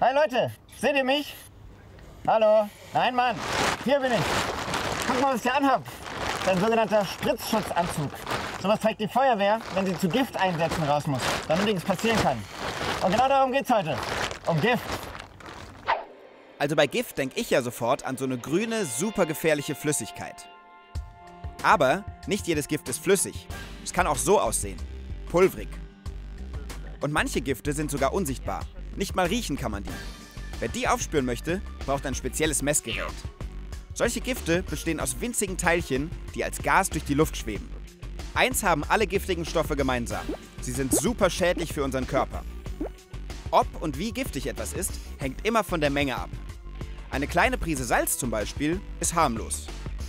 Hi Leute, seht ihr mich? Hallo? Nein, Mann, hier bin ich. Guck mal, was ich hier anhab. Das ist ein sogenannter Spritzschutzanzug. Sowas trägt die Feuerwehr, wenn sie zu Gifteinsätzen raus muss, damit nichts passieren kann. Und genau darum geht's heute. Um Gift. Also bei Gift denke ich ja sofort an so eine grüne, super gefährliche Flüssigkeit. Aber nicht jedes Gift ist flüssig. Es kann auch so aussehen. Pulvrig. Und manche Gifte sind sogar unsichtbar. Nicht mal riechen kann man die. Wer die aufspüren möchte, braucht ein spezielles Messgerät. Solche Gifte bestehen aus winzigen Teilchen, die als Gas durch die Luft schweben. Eins haben alle giftigen Stoffe gemeinsam. Sie sind super schädlich für unseren Körper. Ob und wie giftig etwas ist, hängt immer von der Menge ab. Eine kleine Prise Salz zum Beispiel ist harmlos.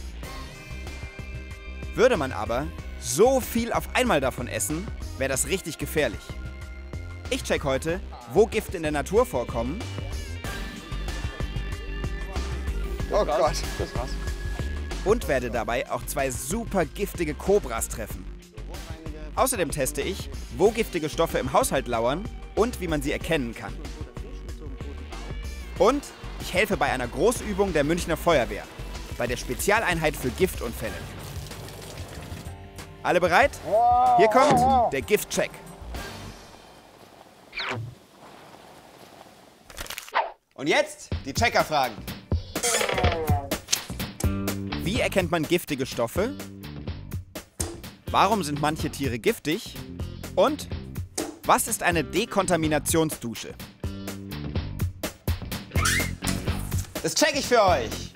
Würde man aber so viel auf einmal davon essen, wäre das richtig gefährlich. Ich check heute, wo Gifte in der Natur vorkommen. Oh Gott, das war's. Und werde dabei auch zwei super giftige Kobras treffen. Außerdem teste ich, wo giftige Stoffe im Haushalt lauern und wie man sie erkennen kann. Und ich helfe bei einer Großübung der Münchner Feuerwehr, bei der Spezialeinheit für Giftunfälle. Alle bereit? Hier kommt der Giftcheck. Und jetzt die Checkerfragen. Wie erkennt man giftige Stoffe? Warum sind manche Tiere giftig? Und was ist eine Dekontaminationsdusche? Das check ich für euch.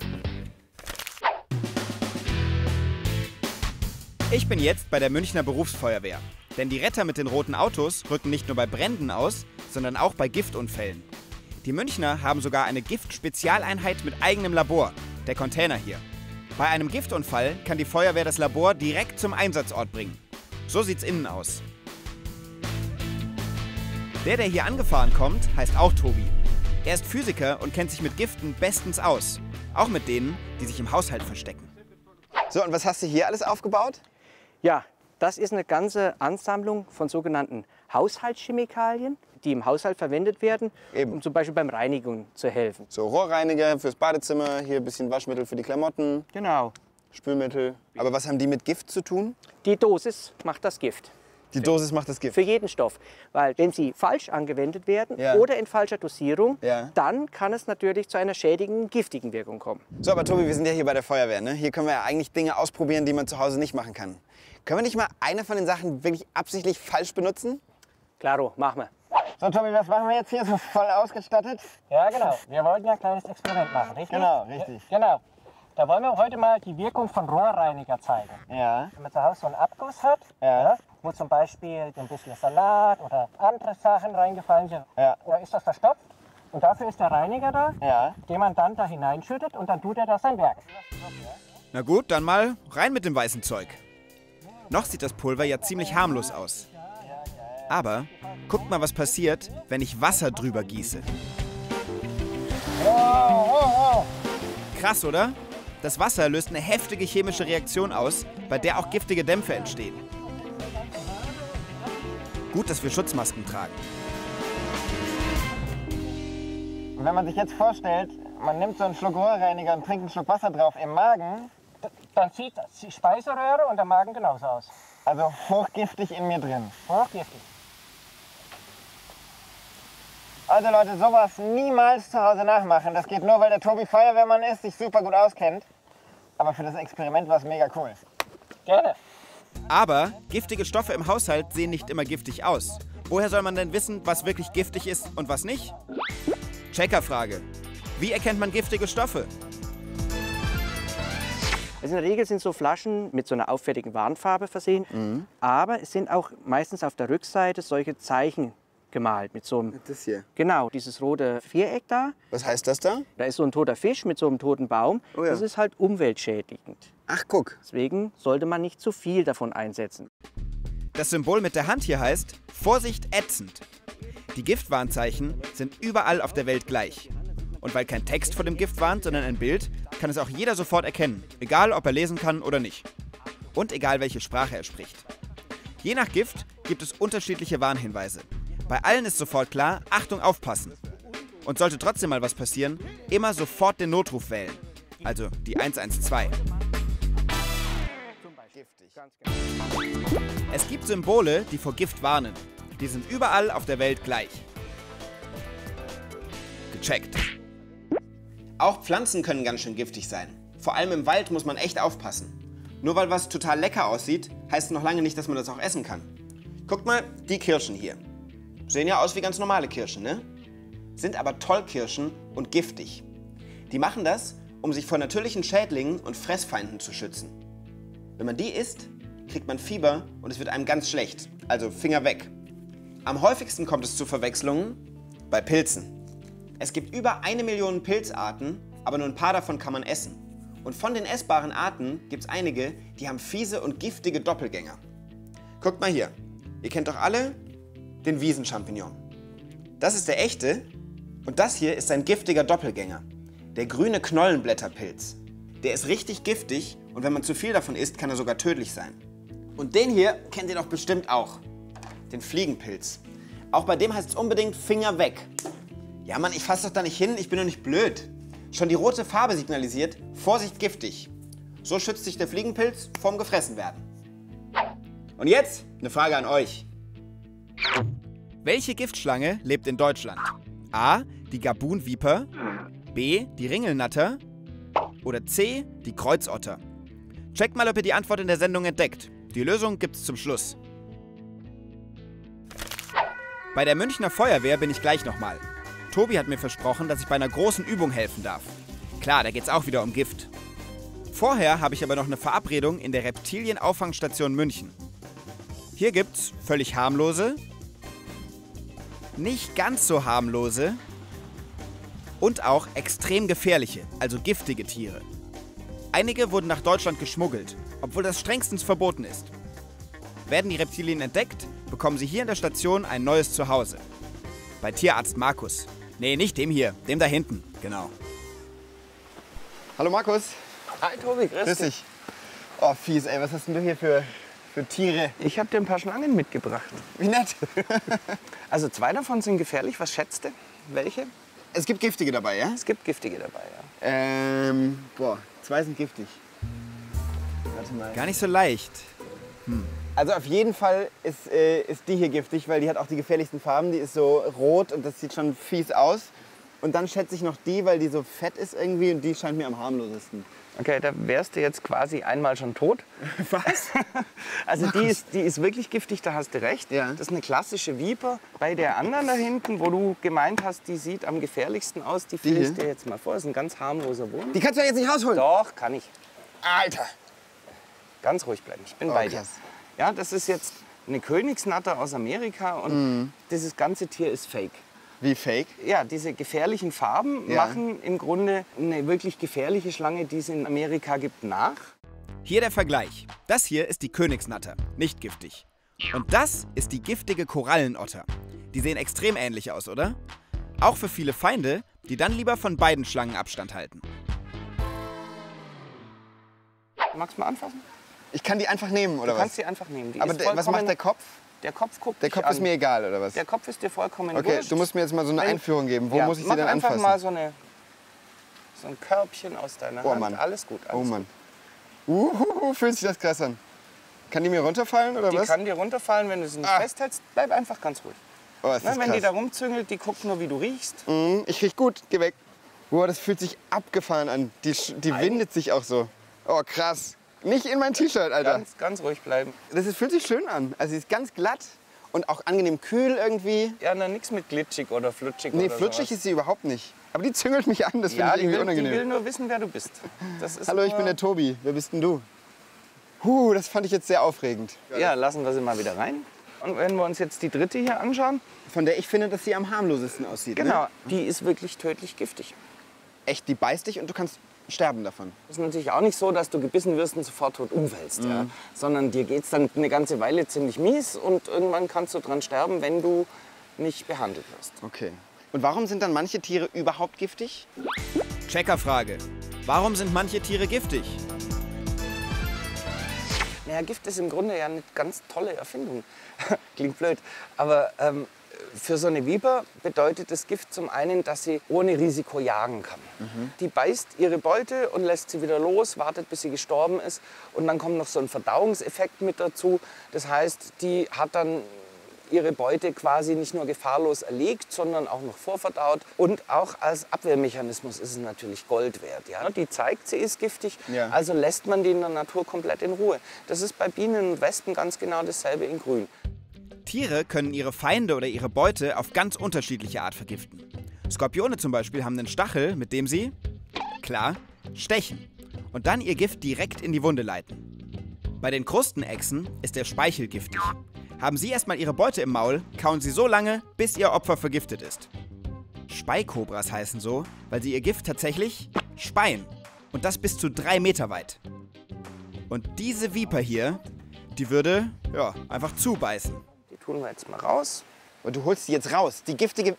Ich bin jetzt bei der Münchner Berufsfeuerwehr. Denn die Retter mit den roten Autos rücken nicht nur bei Bränden aus, sondern auch bei Giftunfällen. Die Münchner haben sogar eine Giftspezialeinheit mit eigenem Labor, der Container hier. Bei einem Giftunfall kann die Feuerwehr das Labor direkt zum Einsatzort bringen. So sieht's innen aus. Der hier angefahren kommt, heißt auch Tobi. Er ist Physiker und kennt sich mit Giften bestens aus. Auch mit denen, die sich im Haushalt verstecken. So, und was hast du hier alles aufgebaut? Ja, das ist eine ganze Ansammlung von sogenannten Haushaltschemikalien, die im Haushalt verwendet werden, um zum Beispiel beim Reinigen zu helfen. So Rohrreiniger fürs Badezimmer, hier ein bisschen Waschmittel für die Klamotten. Genau. Spülmittel. Aber was haben die mit Gift zu tun? Die Dosis macht das Gift. Die Dosis macht das Gift? Für jeden Stoff. Weil wenn sie falsch angewendet werden oder in falscher Dosierung, dann kann es natürlich zu einer schädigenden, giftigen Wirkung kommen. So, aber Tobi, wir sind ja hier bei der Feuerwehr, ne? Hier können wir ja eigentlich Dinge ausprobieren, die man zu Hause nicht machen kann. Können wir nicht mal eine von den Sachen wirklich absichtlich falsch benutzen? Klaro, machen wir. So Tobi, was machen wir jetzt hier so voll ausgestattet? Ja, genau. Wir wollten ja ein kleines Experiment machen, richtig? Genau, richtig. Genau. Da wollen wir heute mal die Wirkung von Rohrreiniger zeigen. Ja. Wenn man zu Hause so einen Abguss hat, wo zum Beispiel ein bisschen Salat oder andere Sachen reingefallen sind, da ist das verstopft. Und dafür ist der Reiniger da, den man dann da hineinschüttet und dann tut er das sein Werk. Na gut, dann mal rein mit dem weißen Zeug. Noch sieht das Pulver ja ziemlich harmlos aus. Aber guckt mal, was passiert, wenn ich Wasser drüber gieße. Krass, oder? Das Wasser löst eine heftige chemische Reaktion aus, bei der auch giftige Dämpfe entstehen. Gut, dass wir Schutzmasken tragen. Und wenn man sich jetzt vorstellt, man nimmt so einen Schluck Rohrreiniger und trinkt einen Schluck Wasser drauf im Magen, dann sieht die Speiseröhre und der Magen genauso aus. Also hochgiftig in mir drin. Hochgiftig. Also Leute, sowas niemals zu Hause nachmachen. Das geht nur, weil der Tobi Feuerwehrmann ist, sich super gut auskennt. Aber für das Experiment war es mega cool. Gerne. Aber giftige Stoffe im Haushalt sehen nicht immer giftig aus. Woher soll man denn wissen, was wirklich giftig ist und was nicht? Checkerfrage. Wie erkennt man giftige Stoffe? Also in der Regel sind so Flaschen mit so einer auffälligen Warnfarbe versehen. Aber es sind auch meistens auf der Rückseite solche Zeichen gemalt mit so einem, das hier? Genau, dieses rote Viereck da. Was heißt das da? Da ist so ein toter Fisch mit so einem toten Baum. Oh ja. Das ist halt umweltschädigend. Ach, guck. Deswegen sollte man nicht zu viel davon einsetzen. Das Symbol mit der Hand hier heißt Vorsicht ätzend. Die Giftwarnzeichen sind überall auf der Welt gleich. Und weil kein Text vor dem Gift warnt, sondern ein Bild, kann es auch jeder sofort erkennen, egal ob er lesen kann oder nicht. Und egal welche Sprache er spricht. Je nach Gift gibt es unterschiedliche Warnhinweise. Bei allen ist sofort klar, Achtung, aufpassen. Und sollte trotzdem mal was passieren, immer sofort den Notruf wählen. Also die 112. Es gibt Symbole, die vor Gift warnen. Die sind überall auf der Welt gleich. Gecheckt. Auch Pflanzen können ganz schön giftig sein. Vor allem im Wald muss man echt aufpassen. Nur weil was total lecker aussieht, heißt noch lange nicht, dass man das auch essen kann. Guckt mal, die Kirschen hier. Sehen ja aus wie ganz normale Kirschen, ne? Sind aber Tollkirschen und giftig. Die machen das, um sich vor natürlichen Schädlingen und Fressfeinden zu schützen. Wenn man die isst, kriegt man Fieber und es wird einem ganz schlecht. Also Finger weg. Am häufigsten kommt es zu Verwechslungen bei Pilzen. Es gibt über 1 Million Pilzarten, aber nur ein paar davon kann man essen. Und von den essbaren Arten gibt es einige, die haben fiese und giftige Doppelgänger. Guckt mal hier. Ihr kennt doch alle den Wiesenchampignon. Das ist der echte und das hier ist ein giftiger Doppelgänger. Der grüne Knollenblätterpilz. Der ist richtig giftig und wenn man zu viel davon isst, kann er sogar tödlich sein. Und den hier kennt ihr doch bestimmt auch. Den Fliegenpilz. Auch bei dem heißt es unbedingt Finger weg. Ja Mann, ich fass doch da nicht hin, ich bin doch nicht blöd. Schon die rote Farbe signalisiert, Vorsicht, giftig. So schützt sich der Fliegenpilz vorm Gefressenwerden. Und jetzt eine Frage an euch. Welche Giftschlange lebt in Deutschland? A. Die Gabunviper, B. die Ringelnatter oder C. die Kreuzotter? Checkt mal, ob ihr die Antwort in der Sendung entdeckt. Die Lösung gibt's zum Schluss. Bei der Münchner Feuerwehr bin ich gleich nochmal. Tobi hat mir versprochen, dass ich bei einer großen Übung helfen darf. Klar, da geht's auch wieder um Gift. Vorher habe ich aber noch eine Verabredung in der Reptilienauffangstation München. Hier gibt's völlig harmlose, nicht ganz so harmlose und auch extrem gefährliche, also giftige Tiere. Einige wurden nach Deutschland geschmuggelt, obwohl das strengstens verboten ist. Werden die Reptilien entdeckt, bekommen sie hier in der Station ein neues Zuhause. Bei Tierarzt Markus. Nee, nicht dem hier, dem da hinten, genau. Hallo Markus. Hi Tobi, Grüß dich. Oh fies, ey, was hast denn du hier für Tiere? Ich habe dir ein paar Schlangen mitgebracht. Wie nett. Also 2 davon sind gefährlich. Was schätzt du? Welche? Es gibt giftige dabei, ja? Es gibt giftige dabei, ja. 2 sind giftig. Warte mal. Gar nicht so leicht. Also auf jeden Fall ist die hier giftig, weil die hat auch die gefährlichsten Farben. Die ist so rot und das sieht schon fies aus. Und dann schätze ich noch die, weil die so fett ist irgendwie und die scheint mir am harmlosesten. Okay, da wärst du jetzt quasi einmal schon tot. Was? Also die ist wirklich giftig, da hast du recht. Ja. Das ist eine klassische Viper. Bei der anderen da hinten, wo du gemeint hast, die sieht am gefährlichsten aus, die führe ich dir jetzt mal vor. Das ist ein ganz harmloser Wurm. Die kannst du ja jetzt nicht rausholen. Doch, kann ich. Alter. Ganz ruhig bleiben, ich bin bei dir. Krass. Ja, das ist jetzt eine Königsnatter aus Amerika und dieses ganze Tier ist fake. Wie fake? Ja, diese gefährlichen Farben machen im Grunde eine wirklich gefährliche Schlange, die es in Amerika gibt, nach. Hier der Vergleich. Das hier ist die Königsnatter, nicht giftig. Und das ist die giftige Korallenotter. Die sehen extrem ähnlich aus, oder? Auch für viele Feinde, die dann lieber von beiden Schlangen Abstand halten. Magst du mal anfassen? Ich kann die einfach nehmen, oder was? Du kannst sie einfach nehmen. Die Aber ist was macht der Kopf? Der Kopf guckt Der dich Kopf an. ist mir egal, oder was? Der Kopf ist dir vollkommen Okay, wurscht. du musst mir jetzt mal so eine Einführung geben. Wo Ja, muss ich sie mach denn einfach anfassen? mal so ein Körbchen aus deiner Oh Hand. Mann. Alles gut. Oh Alles Mann. Fühlt sich das krass an. Kann die mir runterfallen, oder gut. Die was? kann dir runterfallen, wenn du sie nicht festhältst. Bleib einfach ganz ruhig. Oh, ist das Wenn die da krass. rumzüngelt, die guckt nur, wie du riechst. Ich riech gut, geh weg. Boah, das fühlt sich abgefahren an. Die windet sich auch so. Oh, krass. Nicht in mein T-Shirt, Alter. Ganz ruhig bleiben. Fühlt sich schön an. Also sie ist ganz glatt und auch angenehm kühl irgendwie. Ja, nichts mit glitschig oder flutschig Nee, oder flutschig sowas. ist sie überhaupt nicht. Aber die züngelt mich an, das Ja, finde ich irgendwie die unangenehm. will nur wissen, wer du bist. Das ist Hallo, ich bin der Tobi. Wer bist denn du? Das fand ich jetzt sehr aufregend. Ja, lassen wir sie mal wieder rein. Und wenn wir uns jetzt die dritte hier anschauen, Von der ich finde, dass sie am harmlosesten aussieht. genau, Ne? die ist wirklich tödlich giftig. Echt, die beißt dich und du kannst sterben davon. Es ist natürlich auch nicht so, dass du gebissen wirst und sofort tot umfällst, ja. Sondern dir geht es dann eine ganze Weile ziemlich mies und irgendwann kannst du dran sterben, wenn du nicht behandelt wirst. Okay. Und warum sind dann manche Tiere überhaupt giftig? Checkerfrage. Warum sind manche Tiere giftig? Naja, Gift ist im Grunde ja eine ganz tolle Erfindung. Klingt blöd. Aber Für so eine Viper bedeutet das Gift zum einen, dass sie ohne Risiko jagen kann. Die beißt ihre Beute und lässt sie wieder los, wartet, bis sie gestorben ist. Und dann kommt noch so ein Verdauungseffekt mit dazu. Das heißt, die hat dann ihre Beute quasi nicht nur gefahrlos erlegt, sondern auch noch vorverdaut. Und auch als Abwehrmechanismus ist es natürlich Gold wert. Ja? Die zeigt, sie ist giftig, also lässt man die in der Natur komplett in Ruhe. Das ist bei Bienen und Wespen ganz genau dasselbe in Grün. Tiere können ihre Feinde oder ihre Beute auf ganz unterschiedliche Art vergiften. Skorpione zum Beispiel haben einen Stachel, mit dem sie, klar, stechen und dann ihr Gift direkt in die Wunde leiten. Bei den Krustenechsen ist der Speichel giftig. Haben sie erstmal ihre Beute im Maul, kauen sie so lange, bis ihr Opfer vergiftet ist. Speikobras heißen so, weil sie ihr Gift tatsächlich speien. Und das bis zu 3 Meter weit. Und diese Viper hier, die würde, ja, einfach zubeißen. Die tun wir jetzt mal raus. Und du holst die jetzt raus, die giftige...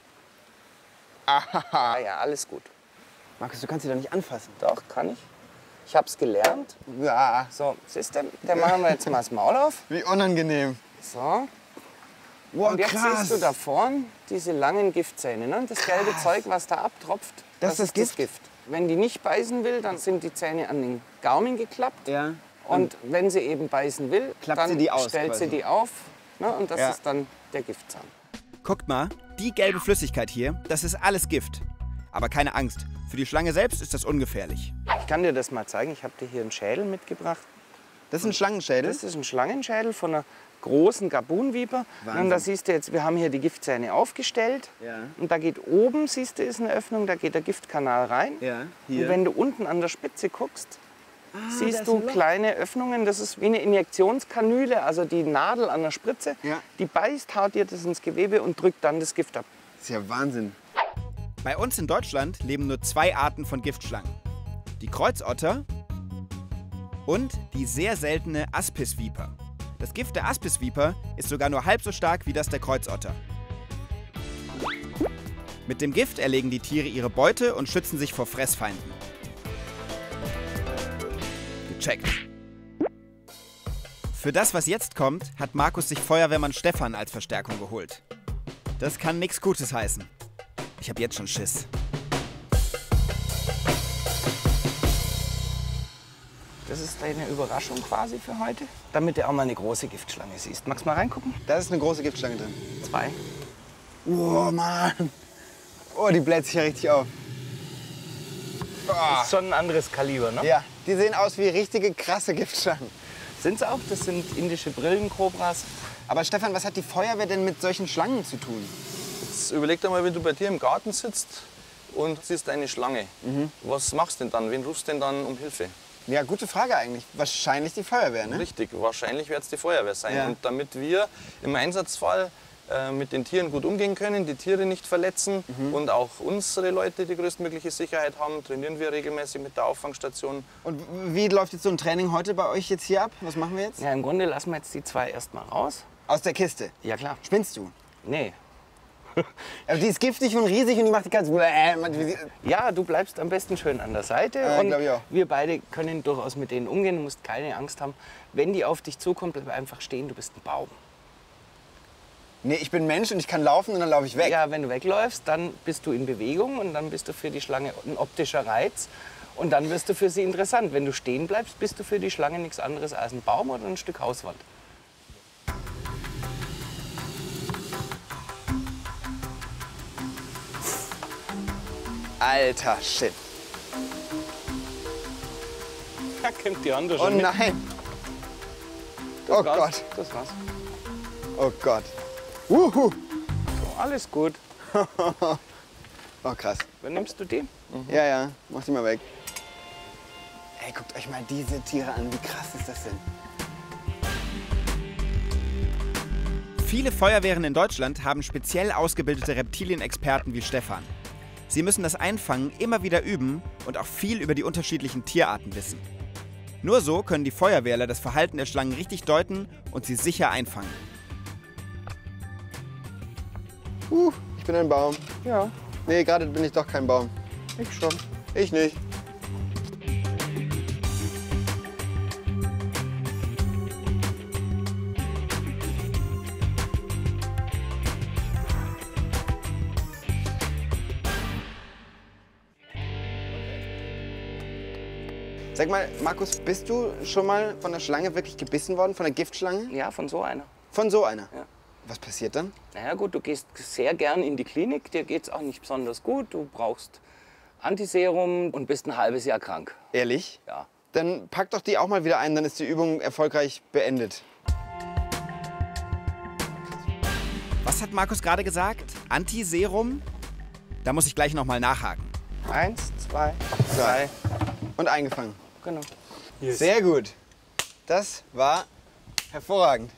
Ah ja, alles gut. Markus, du kannst sie doch nicht anfassen. Doch, kann ich. Ich hab's gelernt. Ja. So, siehst du, der machen wir jetzt mal das Maul auf. Wie unangenehm. So. Wow, Und jetzt krass. siehst du da vorne diese langen Giftzähne, ne? Das gelbe Zeug, was da abtropft, Das ist das Gift. Wenn die nicht beißen will, dann sind die Zähne an den Gaumen geklappt. Ja. Und wenn sie eben beißen will, Klappt dann sie die aus stellt quasi. sie die auf. Ne? Und das Ja. ist dann der Giftzahn. Guckt mal, die gelbe Flüssigkeit hier, das ist alles Gift. Aber keine Angst, für die Schlange selbst ist das ungefährlich. Ich kann dir das mal zeigen. Ich habe dir hier einen Schädel mitgebracht. Das ist ein Schlangenschädel? Das ist ein Schlangenschädel von einer großen Gabunviper. Und da siehst du jetzt, wir haben hier die Giftzähne aufgestellt. Ja. Und da geht oben, siehst du, ist eine Öffnung, da geht der Giftkanal rein. Ja, Und wenn du unten an der Spitze guckst, siehst du kleine Öffnungen. Das ist wie eine Injektionskanüle, also die Nadel an der Spritze. Ja. Die beißt, haut dir das ins Gewebe und drückt dann das Gift ab. Das ist ja Wahnsinn. Bei uns in Deutschland leben nur 2 Arten von Giftschlangen. Die Kreuzotter und die sehr seltene Aspisviper. Das Gift der Aspisviper ist sogar nur halb so stark wie das der Kreuzotter. Mit dem Gift erlegen die Tiere ihre Beute und schützen sich vor Fressfeinden. Gecheckt. Für das, was jetzt kommt, hat Markus sich Feuerwehrmann Stefan als Verstärkung geholt. Das kann nichts Gutes heißen. Ich habe jetzt schon Schiss. Das ist deine Überraschung quasi für heute, damit du auch mal eine große Giftschlange siehst. Magst du mal reingucken? Da ist eine große Giftschlange drin. 2. Oh, Mann. Oh, die bläht sich ja richtig auf. Das ist schon ein anderes Kaliber, ne? Ja, die sehen aus wie richtige krasse Giftschlangen. Sind's auch, das sind indische Brillenkobras. Aber Stefan, was hat die Feuerwehr denn mit solchen Schlangen zu tun? Jetzt überleg dir mal, wenn du bei dir im Garten sitzt und siehst eine Schlange. Was machst du denn dann? Wen rufst du denn dann um Hilfe? Ja, gute Frage eigentlich. Wahrscheinlich die Feuerwehr, ne? Richtig, wahrscheinlich wird es die Feuerwehr sein. Ja. Und damit wir im Einsatzfall mit den Tieren gut umgehen können, die Tiere nicht verletzen und auch unsere Leute die größtmögliche Sicherheit haben, trainieren wir regelmäßig mit der Auffangstation. Und wie läuft jetzt so ein Training heute bei euch jetzt hier ab? Was machen wir jetzt? Ja, im Grunde lassen wir jetzt die 2 erst mal raus. Aus der Kiste. Ja, klar. Spinnst du? Nee. Aber die ist giftig und riesig und die macht die ganze... Ja, du bleibst am besten schön an der Seite. Und glaub ich auch. wir beide können durchaus mit denen umgehen. Du musst keine Angst haben. Wenn die auf dich zukommt, bleib einfach stehen. Du bist ein Baum. Nee, ich bin Mensch und ich kann laufen und dann laufe ich weg. Ja, wenn du wegläufst, dann bist du in Bewegung und dann bist du für die Schlange ein optischer Reiz. Und dann wirst du für sie interessant. Wenn du stehen bleibst, bist du für die Schlange nichts anderes als ein Baum oder ein Stück Hauswand. Alter, shit. Da kommt die andere Oh schon mit. nein. Das Oh war's. Gott. Das war's. Oh Gott. Wuhu. So, alles gut. Oh krass. Übernimmst du die? Ja, ja. Mach die mal weg. Ey, guckt euch mal diese Tiere an. Wie krass ist das denn? Viele Feuerwehren in Deutschland haben speziell ausgebildete Reptilienexperten wie Stefan. Sie müssen das Einfangen immer wieder üben und auch viel über die unterschiedlichen Tierarten wissen. Nur so können die Feuerwehrler das Verhalten der Schlangen richtig deuten und sie sicher einfangen. Ich bin ein Baum. Ja, Nee, gerade bin ich doch kein Baum. ich schon. Ich nicht. Sag mal, Markus, bist du schon mal von der Schlange wirklich gebissen worden, von der Giftschlange? Ja, von so einer. Von so einer? Ja. Was passiert dann? Naja gut, du gehst sehr gern in die Klinik, dir geht's auch nicht besonders gut. Du brauchst Antiserum und bist ein halbes Jahr krank. Ehrlich? Ja. Dann pack doch die auch mal wieder ein, dann ist die Übung erfolgreich beendet. Was hat Markus gerade gesagt? Antiserum? Da muss ich gleich noch mal nachhaken. 1, 2, 3. Und eingefangen. Genau. Sehr gut. Das war hervorragend.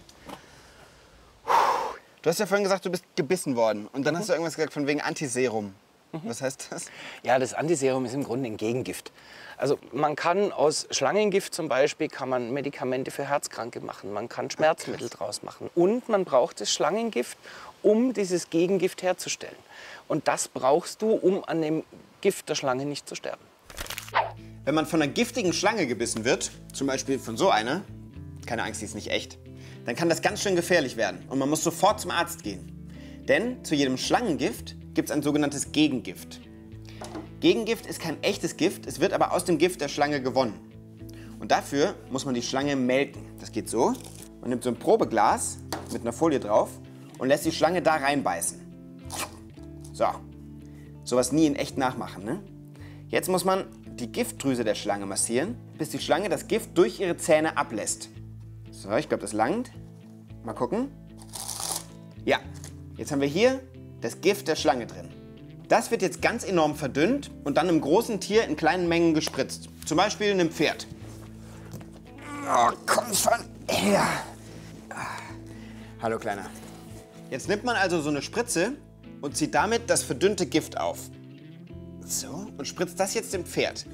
Du hast ja vorhin gesagt, du bist gebissen worden. Und dann hast du irgendwas gesagt von wegen Antiserum. Was heißt das? Ja, das Antiserum ist im Grunde ein Gegengift. Also man kann aus Schlangengift zum Beispiel kann man Medikamente für Herzkranke machen. Man kann Schmerzmittel draus machen. Und man braucht das Schlangengift, um dieses Gegengift herzustellen. Und das brauchst du, um an dem Gift der Schlange nicht zu sterben. Wenn man von einer giftigen Schlange gebissen wird, zum Beispiel von so einer, keine Angst, die ist nicht echt, dann kann das ganz schön gefährlich werden und man muss sofort zum Arzt gehen. Denn zu jedem Schlangengift gibt es ein sogenanntes Gegengift. Gegengift ist kein echtes Gift, es wird aber aus dem Gift der Schlange gewonnen. Und dafür muss man die Schlange melken. Das geht so, man nimmt so ein Probeglas mit einer Folie drauf und lässt die Schlange da reinbeißen. So, sowas nie in echt nachmachen, ne? Jetzt muss man die Giftdrüse der Schlange massieren, bis die Schlange das Gift durch ihre Zähne ablässt. So, ich glaube, das langt. Mal gucken. Ja, jetzt haben wir hier das Gift der Schlange drin. Das wird jetzt ganz enorm verdünnt und dann einem großen Tier in kleinen Mengen gespritzt. Zum Beispiel einem Pferd. Oh, komm schon her. Hallo, Kleiner. Jetzt nimmt man also so eine Spritze und zieht damit das verdünnte Gift auf. So, und spritzt das jetzt dem Pferd.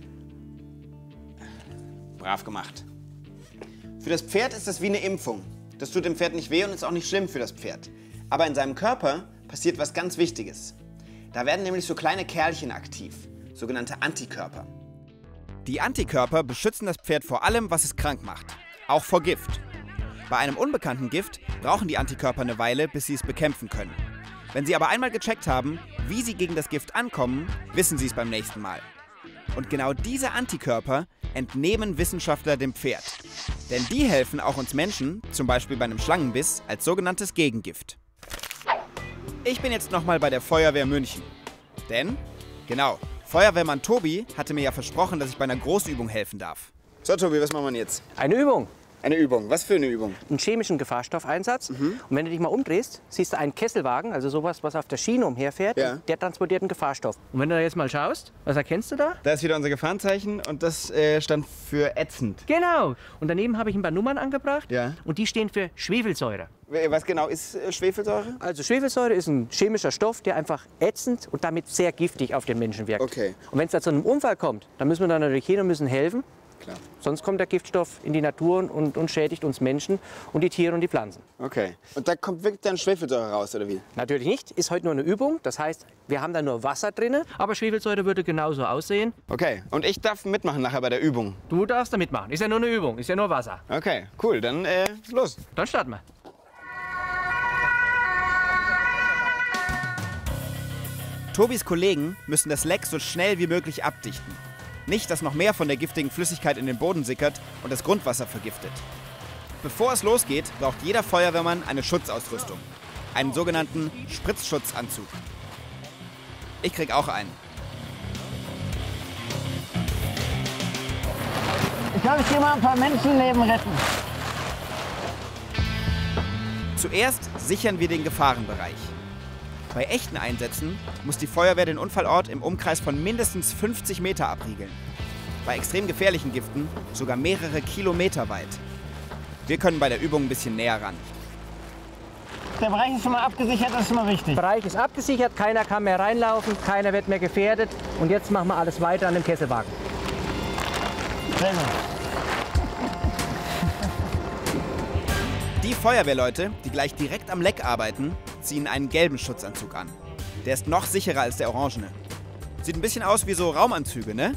Brav gemacht. Für das Pferd ist das wie eine Impfung. Das tut dem Pferd nicht weh und ist auch nicht schlimm für das Pferd. Aber in seinem Körper passiert was ganz Wichtiges. Da werden nämlich so kleine Kerlchen aktiv, sogenannte Antikörper. Die Antikörper beschützen das Pferd vor allem, was es krank macht. Auch vor Gift. Bei einem unbekannten Gift brauchen die Antikörper eine Weile, bis sie es bekämpfen können. Wenn sie aber einmal gecheckt haben, wie sie gegen das Gift ankommen, wissen sie es beim nächsten Mal. Und genau diese Antikörper entnehmen Wissenschaftler dem Pferd. Denn die helfen auch uns Menschen, zum Beispiel bei einem Schlangenbiss, als sogenanntes Gegengift. Ich bin jetzt nochmal bei der Feuerwehr München. Denn, genau, Feuerwehrmann Tobi hatte mir ja versprochen, dass ich bei einer Großübung helfen darf. So, Tobi, was machen wir jetzt? Eine Übung. Eine Übung. Was für eine Übung? Einen chemischen Gefahrstoffeinsatz. Und wenn du dich mal umdrehst, siehst du einen Kesselwagen, also sowas, was auf der Schiene umherfährt. Ja. Der transportiert einen Gefahrstoff. Und wenn du da jetzt mal schaust, was erkennst du da? Da ist wieder unser Gefahrenzeichen und das stand für ätzend. Genau. Und daneben habe ich ein paar Nummern angebracht. Ja. Und die stehen für Schwefelsäure. Was genau ist Schwefelsäure? Also Schwefelsäure ist ein chemischer Stoff, der einfach ätzend und damit sehr giftig auf den Menschen wirkt. Okay. Und wenn es da zu einem Unfall kommt, dann müssen wir da natürlich hin und müssen helfen. Klar. Sonst kommt der Giftstoff in die Natur und schädigt uns Menschen und die Tiere und die Pflanzen. Okay. Und da kommt wirklich dann Schwefelsäure raus, oder wie? Natürlich nicht, ist heute nur eine Übung. Das heißt, wir haben da nur Wasser drin, aber Schwefelsäure würde genauso aussehen. Okay. Und ich darf mitmachen nachher bei der Übung? Du darfst da mitmachen. Ist ja nur eine Übung, ist ja nur Wasser. Okay, cool. Dann los. Dann starten wir. Tobis Kollegen müssen das Leck so schnell wie möglich abdichten. Nicht, dass noch mehr von der giftigen Flüssigkeit in den Boden sickert und das Grundwasser vergiftet. Bevor es losgeht, braucht jeder Feuerwehrmann eine Schutzausrüstung. Einen sogenannten Spritzschutzanzug. Ich krieg auch einen. Ich glaube, ich gehe mal ein paar Menschenleben retten. Zuerst sichern wir den Gefahrenbereich. Bei echten Einsätzen muss die Feuerwehr den Unfallort im Umkreis von mindestens 50 Meter abriegeln. Bei extrem gefährlichen Giften sogar mehrere Kilometer weit. Wir können bei der Übung ein bisschen näher ran. Der Bereich ist schon mal abgesichert, das ist schon mal wichtig. Der Bereich ist abgesichert, keiner kann mehr reinlaufen, keiner wird mehr gefährdet. Und jetzt machen wir alles weiter an dem Kesselwagen. Sehr gut. Die Feuerwehrleute, die gleich direkt am Leck arbeiten, ziehen einen gelben Schutzanzug an. Der ist noch sicherer als der orangene. Sieht ein bisschen aus wie so Raumanzüge, ne?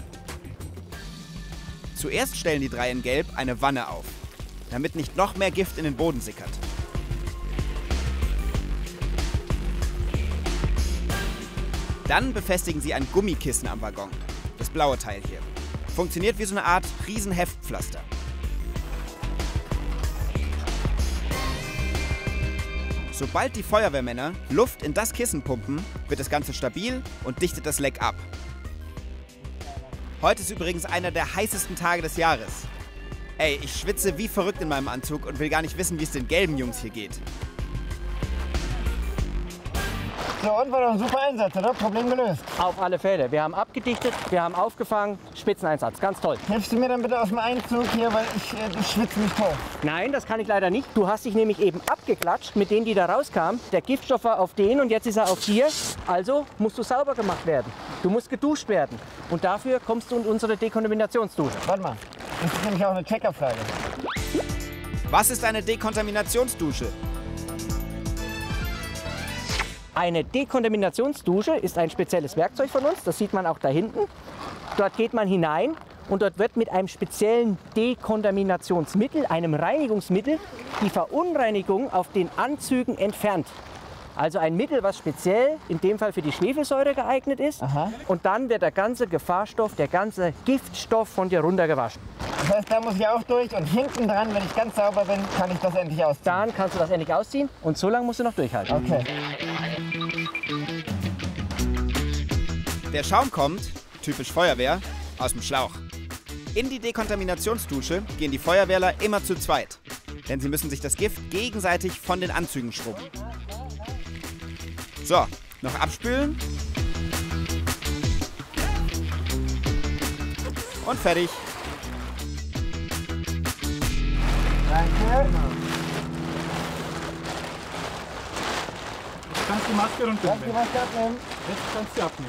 Zuerst stellen die drei in Gelb eine Wanne auf, damit nicht noch mehr Gift in den Boden sickert. Dann befestigen sie ein Gummikissen am Waggon. Das blaue Teil hier. Funktioniert wie so eine Art Riesenheftpflaster. Sobald die Feuerwehrmänner Luft in das Kissen pumpen, wird das Ganze stabil und dichtet das Leck ab. Heute ist übrigens einer der heißesten Tage des Jahres. Ey, ich schwitze wie verrückt in meinem Anzug und will gar nicht wissen, wie es den gelben Jungs hier geht. So, und war doch ein super Einsatz, oder? Problem gelöst. Auf alle Fälle. Wir haben abgedichtet, wir haben aufgefangen. Spitzeneinsatz, ganz toll. Hilfst du mir dann bitte aus dem Einzug hier, weil ich schwitze mich toll. Nein, das kann ich leider nicht. Du hast dich nämlich eben abgeklatscht mit denen, die da rauskamen. Der Giftstoff war auf den und jetzt ist er auf dir. Also musst du sauber gemacht werden. Du musst geduscht werden. Und dafür kommst du in unsere Dekontaminationsdusche. Warte mal, das ist nämlich auch eine Checkerfrage. Was ist eine Dekontaminationsdusche? Eine Dekontaminationsdusche ist ein spezielles Werkzeug von uns, das sieht man auch da hinten. Dort geht man hinein und dort wird mit einem speziellen Dekontaminationsmittel, einem Reinigungsmittel, die Verunreinigung auf den Anzügen entfernt. Also ein Mittel, was speziell in dem Fall für die Schwefelsäure geeignet ist. Aha. Und dann wird der ganze Gefahrstoff, der ganze Giftstoff von dir runtergewaschen. Das heißt, da muss ich auch durch und hinten dran, wenn ich ganz sauber bin, kann ich das endlich ausziehen. Dann kannst du das endlich ausziehen und so lange musst du noch durchhalten. Okay. Der Schaum kommt, typisch Feuerwehr, aus dem Schlauch. In die Dekontaminationsdusche gehen die Feuerwehrler immer zu zweit. Denn sie müssen sich das Gift gegenseitig von den Anzügen schrubben. So, noch abspülen. Und fertig. Danke. Jetzt kannst du die Maske runternehmen. Kannst du die Maske abnehmen? Jetzt kannst du sie abnehmen.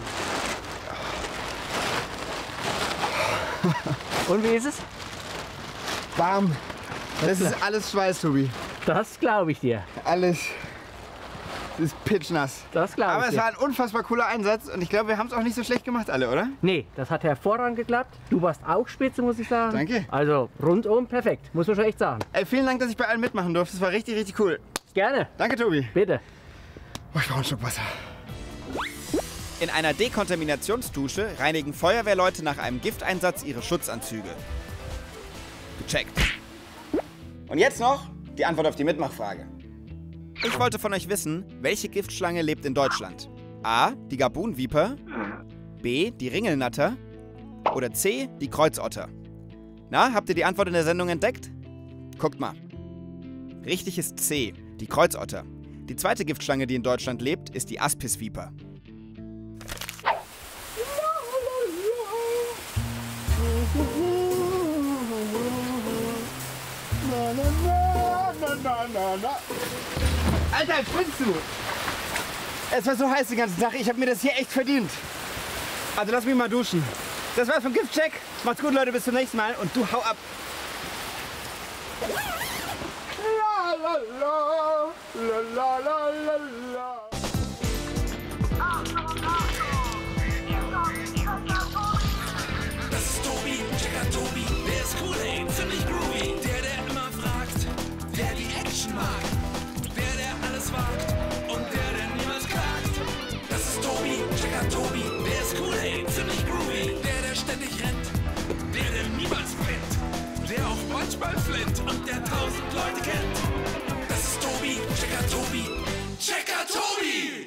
Und wie ist es? Warm. Das ist alles Schweiß, Tobi. Das glaube ich dir. Alles. Das ist pitchnass. Das glaube ich Aber es dir. war ein unfassbar cooler Einsatz und ich glaube, wir haben es auch nicht so schlecht gemacht alle, oder? Nee, das hat hervorragend geklappt. Du warst auch spitze, muss ich sagen. Danke. Also rundum perfekt, muss man schon echt sagen. Ey, vielen Dank, dass ich bei allen mitmachen durfte. Das war richtig, richtig cool. Gerne, Danke, Tobi. bitte. Oh, ich brauche einen Schluck Wasser. In einer Dekontaminationsdusche reinigen Feuerwehrleute nach einem Gifteinsatz ihre Schutzanzüge. Gecheckt. Und jetzt noch die Antwort auf die Mitmachfrage. Ich wollte von euch wissen, welche Giftschlange lebt in Deutschland? A. Die Gabunviper, B. Die Ringelnatter oder C. Die Kreuzotter? Na, habt ihr die Antwort in der Sendung entdeckt? Guckt mal. Richtig ist C. Die Kreuzotter. Die zweite Giftschlange, die in Deutschland lebt, ist die Aspisviper. Alter, spinnst du? Es war so heiß den ganzen Tag. Ich habe mir das hier echt verdient. Also lass mich mal duschen. Das war's vom Giftcheck. Macht's gut, Leute. Bis zum nächsten Mal. Und du hau ab. La, la, la, la, la, la, la. Das ist Tobi, Checker Tobi, der ist cool, ey, ziemlich groovy. Der immer fragt, der die Action mag, der alles wagt und der niemals klagt. Das ist Tobi, Checker Tobi, der ist cool, ey, ziemlich groovy. Der ständig rennt, der niemals brennt, der auch manchmal flennt und der 1000 Leute kennt. Das ist Tobi, Checker Tobi, Checker Tobi!